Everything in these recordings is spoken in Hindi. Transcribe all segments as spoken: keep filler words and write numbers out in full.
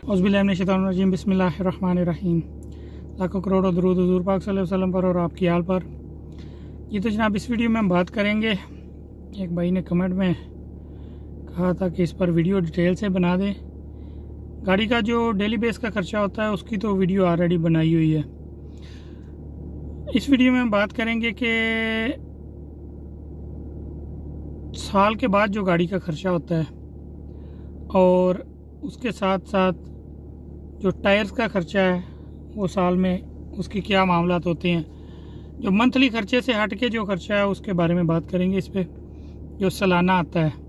औज़ुबिल्लाहिमिनश्शैतानिर्रजीम बिस्मिल्लाहिर्रहमानिर्रहीम। लाखों करोड़ों दरूद हुज़ूर पाक सल्लल्लाहु अलैहि वसल्लम पर और आपकी आल पर। ये तो जनाब इस वीडियो में हम बात करेंगे, एक भाई ने कमेंट में कहा था कि इस पर वीडियो डिटेल से बना दें। गाड़ी का जो डेली बेस का खर्चा होता है उसकी तो वीडियो ऑलरेडी बनाई हुई है। इस वीडियो में हम बात करेंगे कि साल के बाद जो गाड़ी का खर्चा होता है और उसके साथ साथ जो टायर्स का खर्चा है वो साल में उसके क्या मामलात होते हैं। जो मंथली खर्चे से हट के जो खर्चा है उसके बारे में बात करेंगे इस पे, जो सालाना आता है।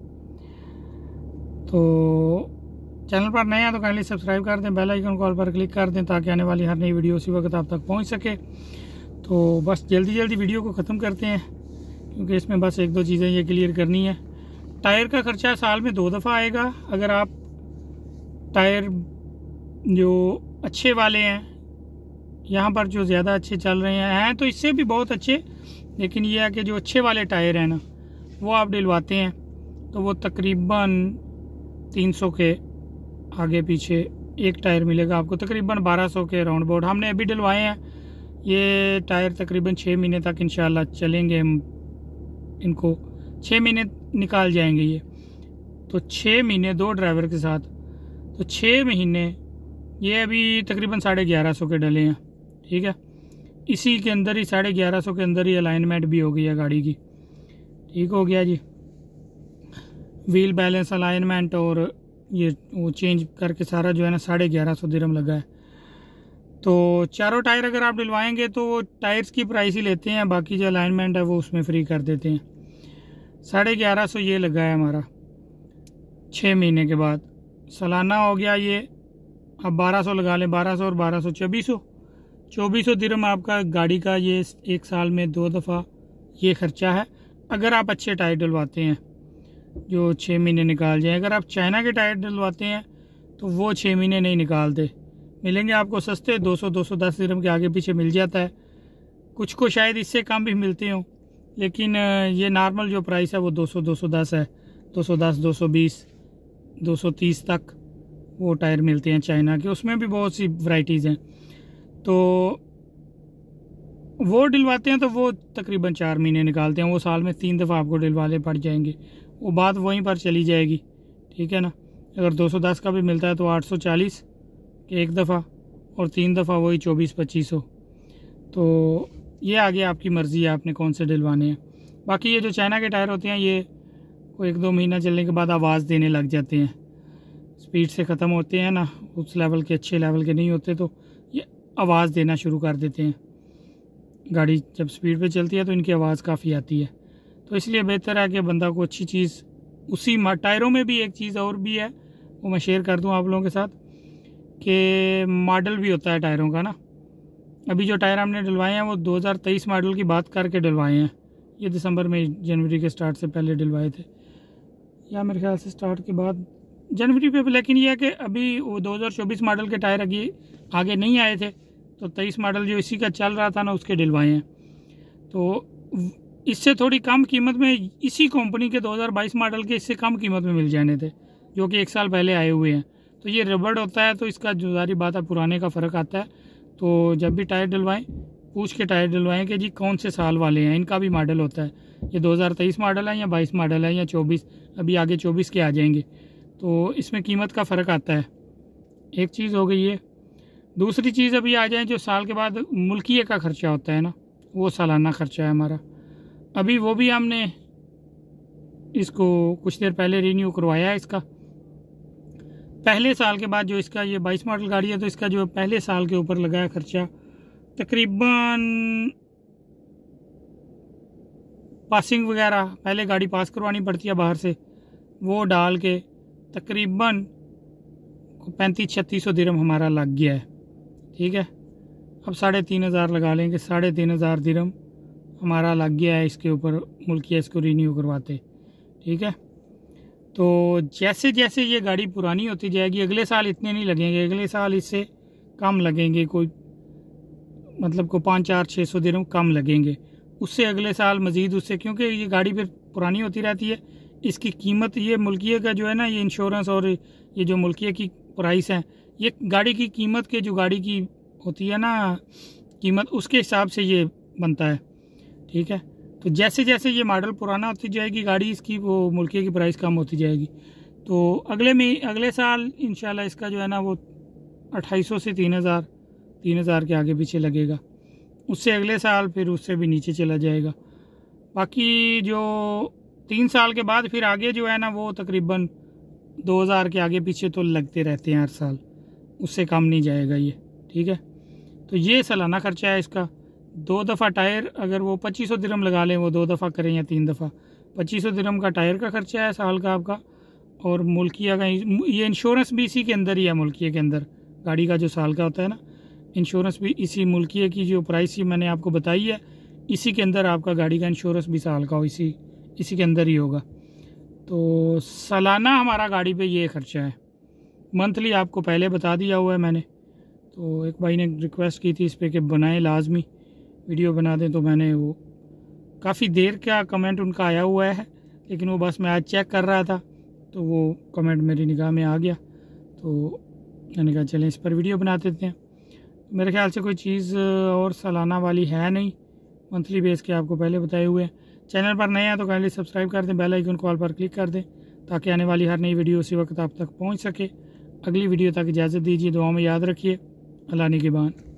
तो चैनल पर नए हैं तो काइंडली सब्सक्राइब कर दें, बेल आइकन कॉल पर क्लिक कर दें ताकि आने वाली हर नई वीडियो उसी वक्त आप तक पहुंच सके। तो बस जल्दी जल्दी वीडियो को ख़त्म करते हैं क्योंकि इसमें बस एक दो चीज़ें ये क्लियर करनी है। टायर का खर्चा साल में दो दफ़ा आएगा। अगर आप टायर जो अच्छे वाले हैं, यहाँ पर जो ज़्यादा अच्छे चल रहे हैं हैं तो इससे भी बहुत अच्छे, लेकिन ये है कि जो अच्छे वाले टायर हैं ना वो आप डलवाते हैं तो वो तकरीबन तीन सौ के आगे पीछे एक टायर मिलेगा आपको, तकरीबन बारह सौ के राउंड अबाउट। हमने अभी डलवाए हैं ये टायर, तकरीबन छः महीने तक इंशाल्लाह चलेंगे। हम इनको छः महीने निकाल जाएंगे ये, तो छः महीने दो ड्राइवर के साथ, तो छः महीने ये अभी तकरीबन साढ़े ग्यारह सौ के डले हैं। ठीक है, इसी के अंदर ही साढ़े ग्यारह सौ के अंदर ही अलाइनमेंट भी हो गई है गाड़ी की। ठीक हो गया जी, व्हील बैलेंस अलाइनमेंट और ये वो चेंज करके सारा जो है ना साढ़े ग्यारह सौ दिरहम लगा है। तो चारों टायर अगर आप डलवाएंगे तो वो टायर्स की प्राइस ही लेते हैं, बाकी जो अलाइनमेंट है वो उसमें फ्री कर देते हैं। साढ़े ग्यारह सौ ये लगा है हमारा छः महीने के बाद। सालाना हो गया ये, अब बारह सौ लगा लें, बारह सौ और बारह सौ चौबीस सौ चौबीस सौ दिरहम आपका गाड़ी का ये एक साल में दो दफ़ा ये खर्चा है। अगर आप अच्छे टायर डलवाते हैं जो छः महीने निकाल जाएँ। अगर आप चाइना के टायर डलवाते हैं तो वो छः महीने नहीं निकालते, मिलेंगे आपको सस्ते दो सौ दो सौ दस दिरहम के आगे पीछे मिल जाता है। कुछ को शायद इससे कम भी मिलते हों, लेकिन ये नॉर्मल जो प्राइस है वो दो सौ दो सौ दस है। दो सौ दस दो सौ बीस दो सौ तीस तक वो टायर मिलते हैं चाइना के, उसमें भी बहुत सी वैरायटीज़ हैं। तो वो डलवाते हैं तो वो तकरीबन चार महीने निकालते हैं। वो साल में तीन दफ़ा आपको डलवाले पड़ जाएंगे, वो बात वहीं पर चली जाएगी। ठीक है ना, अगर दो सौ दस का भी मिलता है तो आठ सौ चालीस के एक दफ़ा और तीन दफ़ा वही चौबीस पच्चीस सौ। तो ये आगे आपकी मर्ज़ी है आपने कौन से डलवाने हैं। बाकी ये जो चाइना के टायर होते हैं ये को एक दो महीना चलने के बाद आवाज़ देने लग जाते हैं, स्पीड से ख़त्म होते हैं ना, उस लेवल के अच्छे लेवल के नहीं होते तो ये आवाज़ देना शुरू कर देते हैं। गाड़ी जब स्पीड पे चलती है तो इनकी आवाज़ काफ़ी आती है। तो इसलिए बेहतर है कि बंदा को अच्छी चीज़ उसी टायरों में भी एक चीज़ और भी है वो मैं शेयर कर दूं आप लोगों के साथ कि मॉडल भी होता है टायरों का ना। अभी जो टायर हमने डलवाए हैं वो दो हज़ार तेईस मॉडल की बात करके डलवाए हैं। ये दिसंबर में जनवरी के स्टार्ट से पहले डलवाए थे, या मेरे ख्याल से स्टार्ट के बाद जनवरी पे। लेकिन यह है कि अभी वो दो हज़ार चौबीस मॉडल के टायर आगे आगे नहीं आए थे, तो तेईस मॉडल जो इसी का चल रहा था ना उसके डलवाए हैं। तो इससे थोड़ी कम कीमत में इसी कंपनी के दो हज़ार बाईस मॉडल के इससे कम कीमत में मिल जाने थे जो कि एक साल पहले आए हुए हैं। तो ये रबड़ होता है तो इसका जो सारी बात है पुराने का फ़र्क आता है। तो जब भी टायर डलवाएं पूछ के टायर डलवाएं कि जी कौन से साल वाले हैं, इनका भी मॉडल होता है। ये दो हज़ार तेईस मॉडल है या बाईस मॉडल है या चौबीस, अभी आगे चौबीस के आ जाएंगे, तो इसमें कीमत का फ़र्क आता है। एक चीज़ हो गई है। दूसरी चीज़ अभी आ जाए जो साल के बाद मुल्किये का ख़र्चा होता है ना, वो सालाना ख़र्चा है हमारा। अभी वो भी हमने इसको कुछ देर पहले रीन्यू करवाया है। इसका पहले साल के बाद जो इसका ये बाईस मॉडल गाड़ी है तो इसका जो पहले साल के ऊपर लगा है खर्चा तकरीबन पासिंग वगैरह पहले गाड़ी पास करवानी पड़ती है बाहर से, वो डाल के तकरीबन पैंतीस छत्तीस सौ दिरहम हमारा लग गया है। ठीक है, अब साढ़े तीन हज़ार लगा लेंगे, साढ़े तीन हज़ार दिरहम हमारा लग गया है इसके ऊपर मुल्किया इसको रीन्यू करवाते। ठीक है, तो जैसे जैसे ये गाड़ी पुरानी होती जाएगी अगले साल इतने नहीं लगेंगे, अगले साल इससे कम लगेंगे, कोई मतलब को पाँच चार छः सौ दिरहम कम लगेंगे। उससे अगले साल मज़ीद उससे, क्योंकि ये गाड़ी फिर पुरानी होती रहती है, इसकी कीमत ये मुल्किये का जो है ना, ये इंश्योरेंस और ये जो मुल्किये की प्राइस है ये गाड़ी की कीमत के जो गाड़ी की होती है ना कीमत, उसके हिसाब से ये बनता है, ठीक है। तो जैसे जैसे ये मॉडल पुराना होती जाएगी गाड़ी, इसकी वो मुल्किया की प्राइस कम होती जाएगी। तो अगले में अगले साल इंशाल्लाह इसका जो है ना वो अट्ठाईस सौ से तीन हज़ार तीन हज़ार के आगे पीछे लगेगा। उससे अगले साल फिर उससे भी नीचे चला जाएगा। बाकी जो तीन साल के बाद फिर आगे जो है ना वो तकरीबन दो हज़ार के आगे पीछे तो लगते रहते हैं हर साल, उससे कम नहीं जाएगा ये, ठीक है। तो ये सालाना खर्चा है इसका। दो दफ़ा टायर अगर वो पच्चीस सौ दिरहम लगा लें, वो दो दफ़ा करें या तीन दफ़ा, पच्चीस सौ दिरहम का टायर का खर्चा है साल का आपका। और मुल्किया का ये इंश्योरेंस भी इसी के अंदर ही है, मुल्किया के अंदर गाड़ी का जो साल का होता है ना, इंश्योरेंस भी इसी मुल्किया की जो प्राइस ही मैंने आपको बताई है, इसी के अंदर आपका गाड़ी का इंश्योरेंस भी साल का हो, इसी इसी के अंदर ही होगा। तो सालाना हमारा गाड़ी पे ये खर्चा है। मंथली आपको पहले बता दिया हुआ है मैंने। तो एक भाई ने रिक्वेस्ट की थी इस पर कि बनाएं, लाजमी वीडियो बना दें, तो मैंने वो काफ़ी देर का कमेंट उनका आया हुआ है, लेकिन वो बस मैं आज चेक कर रहा था तो वो कमेंट मेरी निगाह में आ गया, तो मैंने कहा चलें इस पर वीडियो बना देते हैं। मेरे ख्याल से कोई चीज़ और सालाना वाली है नहीं, मंथली बेस के आपको पहले बताए हुए हैं। चैनल पर नए हैं तो काइंडली सब्सक्राइब कर दें, बेल आइकन कॉल पर क्लिक कर दें ताकि आने वाली हर नई वीडियो उसी वक्त आप तक पहुंच सके। अगली वीडियो तक इजाज़त दीजिए, दुआ में याद रखिए। अल्लाह निगहबान।